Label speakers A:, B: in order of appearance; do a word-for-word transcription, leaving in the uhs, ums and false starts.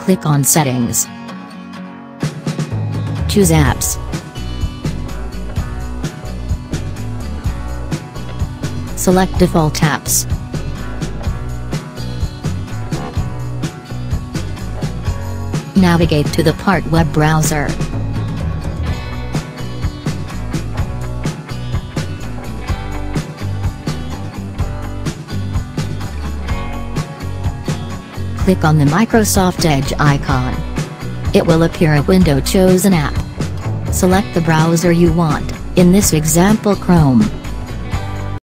A: Click on Settings. Choose Apps. Select Default Apps. Navigate to the part Web Browser. Click on the Microsoft Edge icon. It will appear a window chosen app. Select the browser you want, in this example Chrome.